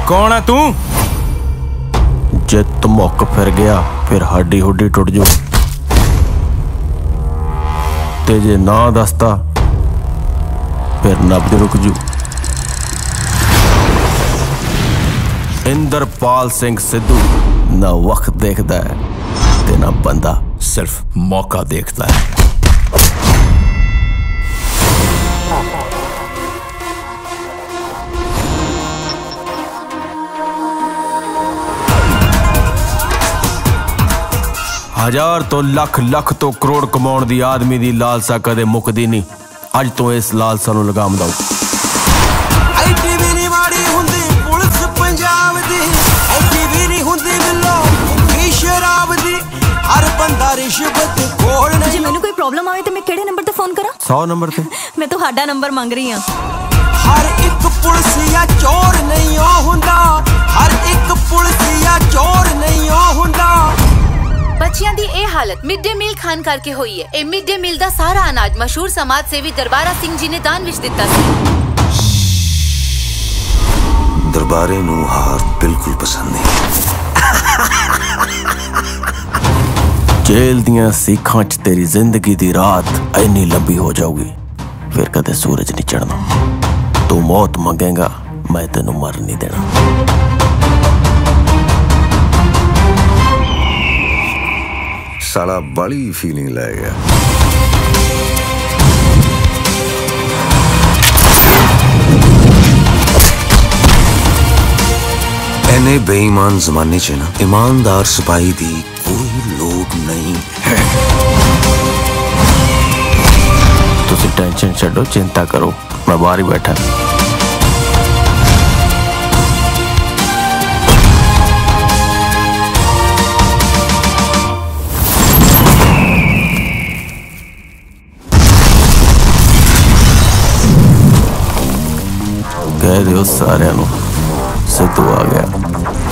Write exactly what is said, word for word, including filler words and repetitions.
कौन है तू? जे धमुक फिर गया फिर हड्डी हुड्डी टुट जू ते जे ना दसता फिर नब्ज रुक जू। इंद्रपाल सिंह सिद्धू ना वक्त देखता है ते ना बंदा, सिर्फ मौका देखता है। हजार तो लख लख तो करोड़ कमाउण दी आदमी दी लालसा कदे मुकदी नहीं। अज तो इस लालसा नूं लगाम दो। आईटी भी नहीं माड़ी हुंदी पुलिस पंजाब दी, आईटी भी नहीं हुंदी बिल्लो की शराब दी, हर बंदा रिश्वत खोल नहीं। जे मैनू कोई प्रॉब्लम आवे ते मैं केड़े नंबर ते फोन करा? सौ नंबर ते। मैं तो हाडा नंबर मांग रही हां। हर एक पुलिस या चोर नहीं ओ हुंदा, हर एक पुलिस या चोर नहीं ओ हुंदा। बच्चियां दी ए हालत मिड डे मील खान करके हुई है। ए मिड डे मील दा सारा अनाज मशहूर समाज सेवी दरबारा सिंह जी ने दान विच दिता सी। दरबारे नूं हार बिल्कुल पसंद नहीं। जेल दियां सीखां च तेरी जिंदगी दी रात इन्नी लंबी हो जाऊगी फिर कदे सूरज नहीं चढ़ना। तू मौत मंगेगा मैं तेनू मर नहीं देना। साला बड़ी फीलिंग लै गया। एने बेईमान जमाने च ना ईमानदार सिपाही दी कोई लोग नहीं है। तुसी टेंशन छड्डो, चिंता करो, मैं बाहर ही बैठा। कह दो सारे सिद्धू आ गया।